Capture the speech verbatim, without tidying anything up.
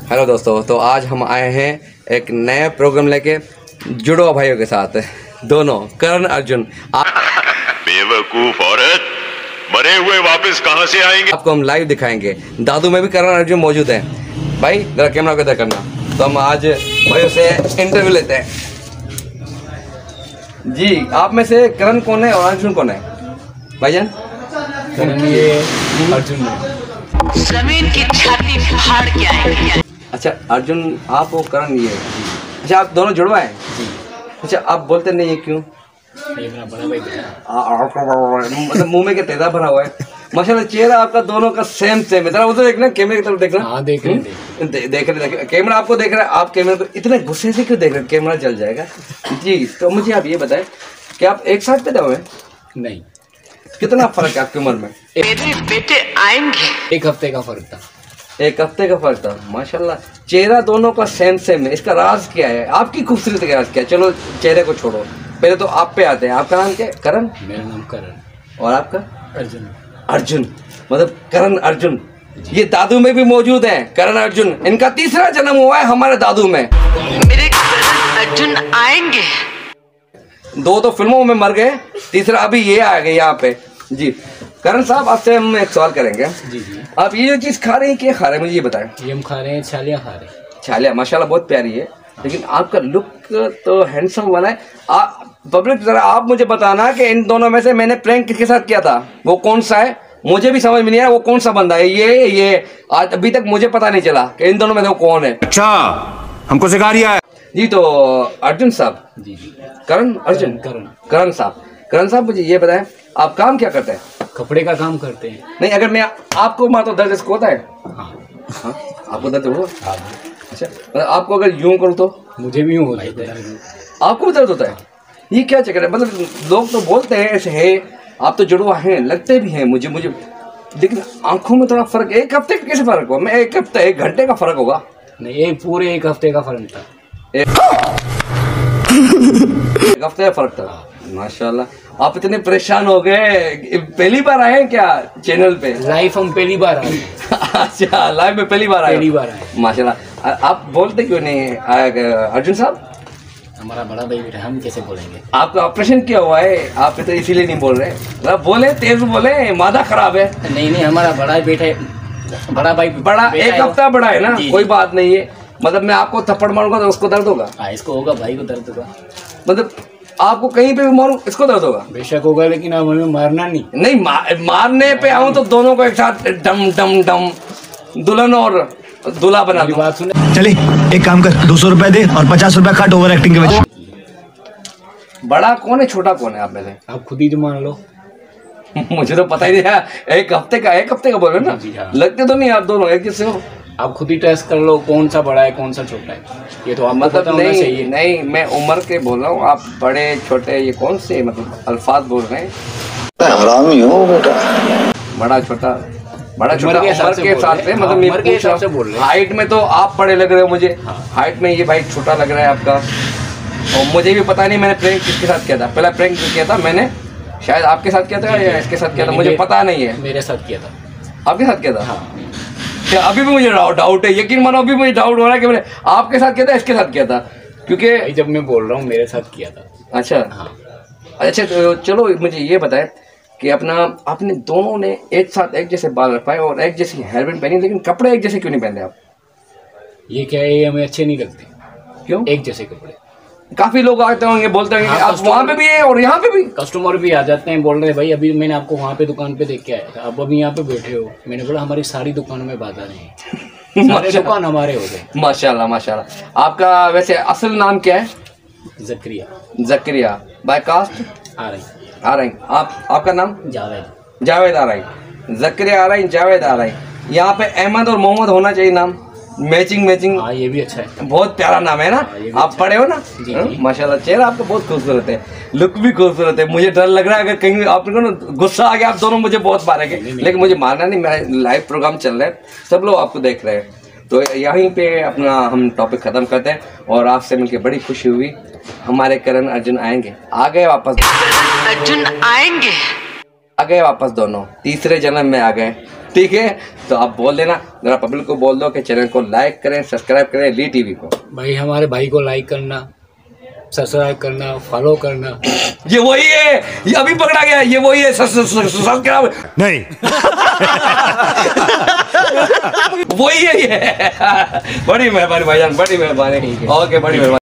Hello दोस्तों, तो आज हम आए हैं एक नया प्रोग्राम लेके जुड़वा भाइयों के साथ, दोनों करण अर्जुन। बेवकूफ औरत, मरे हुए वापस कहां से आएंगे? आपको हम लाइव दिखाएंगे। दादू में भी करण अर्जुन मौजूद है। भाई जरा कैमरा को इधर करना। तो हम आज भाइयों से इंटरव्यू लेते हैं। जी, आप में से करण कौन है और अर्जुन कौन है भाईजान? करण ये अर्जुन जमीन की छाती फाड़ के आएंगे। अच्छा, अर्जुन आप हो, करण ये। अच्छा, आप दोनों जुड़वा हैं? अच्छा, आप बोलते नहीं है क्यों? ये मेरा बड़ा भाई है। मतलब मुंह में क्या तेजा भरा हुआ है। माशाल्लाह, चेहरा आपका दोनों का सेम सेम है। जरा उधर देखना, कैमरे की तरफ देखना। हाँ, देख रहे हैं। दे, देख रहे देख कैमरा आपको देख रहा है। आप कैमरे को इतने गुस्से से क्यों देख रहे हैं? कैमरा जल जाएगा। जी, तो मुझे आप ये बताएं कि आप एक साथ पैदा हुए? नहीं। कितना फर्क है आपकी उम्र में? मेरे बेटे आएंगे। एक हफ्ते का फर्क था। एक हफ्ते का फर्क था। माशाल्लाह, चेहरा दोनों का सेम सेम है। इसका राज क्या है? आपकी खूबसूरती का राज क्या है? चलो चेहरे को छोड़ो, पहले तो आप पे आते हैं। आपका नाम क्या है? करण। मेरा नाम करण। और आपका? अर्जुन। अर्जुन, मतलब करण अर्जुन। ये दादू में भी मौजूद है, करण अर्जुन। इनका तीसरा जन्म हुआ है हमारे दादू में। मेरे करण अर्जुन आएंगे। दो तो फिल्मों में मर गए, तीसरा अभी ये आ गए यहाँ पे। जी करण साहब, आपसे हम एक सवाल करेंगे। जी जी। आप ये जो चीज़ खा रहे हैं, क्या खा रहे हैं, मुझे ये बताएं। ये हम खा रहे हैं, छालियाँ खा रहे हैं। छालिया माशाल्लाह बहुत प्यारी है, लेकिन आपका लुक तो हैंडसम वाला है। पब्लिक जरा आप मुझे बताना कि इन दोनों में से मैंने प्रैंक किसके साथ किया था, वो कौन सा है? मुझे भी समझ में नहीं आया वो कौन सा बंदा है। ये ये आज अभी तक मुझे पता नहीं चला कि इन दोनों में से वो कौन है। अच्छा, हमको सिखा रिया है। जी, तो अर्जुन साहब। जी जी। करण अर्जुन। करण करण साहब, करण साहब मुझे ये बताएं, आप काम क्या करते हैं? कपड़े का काम करते हैं। नहीं, अगर मैं आपको मार तो दर्द इसको होता है? हाँ। हाँ, आपको दर्द हो? हाँ। अच्छा, मतलब आपको अगर यूं करूँ तो? मुझे भी यूँ होता है। आपको भी दर्द होता है? ये क्या चक्कर है? मतलब लोग तो बोलते हैं ऐसे है, आप तो जुड़वा हैं, लगते भी हैं मुझे मुझे लेकिन आंखों में थोड़ा फर्क। एक हफ्ते का कैसे फर्क होगा? मैं एक हफ्ते एक घंटे का फर्क होगा। नहीं, एक पूरे एक हफ्ते का फर्क था। एक हफ्ते का फर्क था। माशाल्लाह, आप इतने परेशान हो गए। पहली बार आए हैं क्या चैनल पे? लाइफ हम पहली बार आए। अच्छा, लाइव में पहली बार आए? पहली बार आए। माशाल्लाह, आप बोलते क्यों नहीं अर्जुन साहब? हमारा बड़ा भाई बेटा, हम कैसे बोलेंगे? आपका ऑपरेशन किया हुआ है, आप तो इसीलिए नहीं बोल रहे। आप बोले, तेज बोले, मादा खराब है। नहीं नहीं, हमारा बड़ा बेटा, बड़ा भाई बड़ा एक हफ्ता बड़ा है ना, कोई बात नहीं है। मतलब मैं आपको थप्पड़ मारूंगा तो उसको दर्द होगा? हाँ, इसको होगा, भाई को दर्द होगा। मतलब आपको कहीं पे भी मारूं इसको दर्द होगा? बेशक होगा, लेकिन अब हमें मारना नहीं। नहीं, मा, मारने पे आऊं तो दोनों को एक साथ डम डम डम दुल्हन और दूल्हा बना दूं। बात सुने, चले एक काम कर, दो सौ रुपए दे और पचास रुपए काट ओवर एक्टिंग के वजह। बड़ा कौन है, छोटा कौन है आप में से? आप खुद ही तो मान लो। मुझे तो पता ही नहीं है। एक हफ्ते का एक हफ्ते का बोल रहे हो ना? जी हाँ। लगते तो नहीं आप दोनों एक जैसे हो। आप खुद ही टेस्ट कर लो कौन सा बड़ा है कौन सा छोटा है। ये तो आपको पता मतलब होना नहीं चाहिए। नहीं, मैं उम्र के बोल रहा हूँ। आप बड़े छोटे ये कौन से मतलब अल्फाज बोल रहे हैं? हरामी हो बेटा। बड़ा छोटा, बड़ा छोटा उम्र के हिसाब उम्र से के बोल हिसाब रहे से हैं। मतलब हाँ, मैं उम्र के पूछ रहा हिसाब से बोल हूँ। रहे हैं। हाइट में तो आप बड़े लग रहे हो मुझे। हाइट में ये भाई छोटा लग रहा है आपका। और मुझे भी पता नहीं मैंने प्रैंक किसके साथ किया था। पहला प्रैंक जो किया था मैंने, शायद आपके साथ किया था या इसके साथ किया था, मुझे पता नहीं है। मेरे साथ किया था। आपके साथ किया था? हाँ। क्या अभी भी मुझे डाउट है? यकीन मानो अभी मुझे डाउट हो रहा है कि मैंने आपके साथ किया था इसके साथ किया था, क्योंकि भाई जब मैं बोल रहा हूँ मेरे साथ किया था। अच्छा हाँ। अच्छा, तो चलो मुझे ये बताएं कि अपना आपने दोनों ने एक साथ एक जैसे बाल रखवाए और एक जैसी हेयरबैंड पहनी, लेकिन कपड़े एक जैसे क्यों नहीं पहनते आप? ये क्या है, ये हमें अच्छे नहीं लगते। क्यों? एक जैसे कपड़े। काफी लोग आते होंगे, बोलते होंगे हाँ, कि आप वहाँ पे भी है और यहाँ पे भी। कस्टमर भी आ जाते हैं, बोल रहे हैं भाई अभी मैंने आपको वहाँ पे दुकान पे देख के आया था, अब अभी यहाँ पे बैठे हो। मैंने बोला हमारी सारी दुकान में बाधा नहीं, सारे दुकान हमारे हो गए। माशाल्लाह माशाल्लाह। आपका वैसे असल नाम क्या है? जक्रिया। जक्रिया। Bye cast? आ रही आ रही। आप आपका नाम? जावेद। जावेद आ रही। जक्रिया आ रही, जावेद आ रही। यहाँ पे अहमद और मोहम्मद होना चाहिए नाम, मैचिंग मैचिंग। हाँ, ये भी अच्छा है। बहुत प्यारा नाम है ना? आप अच्छा पढ़े हो ना? जी, हाँ? जी। माशाल्लाह, चेहरा आपका बहुत खूबसूरत है, लुक भी खूबसूरत है। मुझे डर लग रहा है अगर कहीं आपको ना गुस्सा आ गया, आप दोनों मुझे बहुत मारेंगे, लेकिन मुझे मारना नहीं। मेरा लाइव प्रोग्राम चल रहा है, सब लोग आपको देख रहे हैं। तो यहीं पे अपना हम टॉपिक ख़त्म करते हैं और आपसे मिलकर बड़ी खुशी हुई। हमारे करण अर्जुन आएंगे, आ गए वापस। अर्जुन आएंगे, आ गए वापस, दोनों तीसरे जन्म में आ गए। ठीक है, तो आप बोल देना, जरा पब्लिक को बोल दो कि चैनल को लाइक करें, सब्सक्राइब करें, ली टीवी को। भाई हमारे भाई को लाइक करना, सब्सक्राइब करना, फॉलो करना। ये वही है, ये अभी पकड़ा गया, ये वही है सब्सक्राइब नहीं। वही है ये। बड़ी मेहरबानी भाईजान, बड़ी मेहरबानी। ओके, बड़ी मेहरबानी।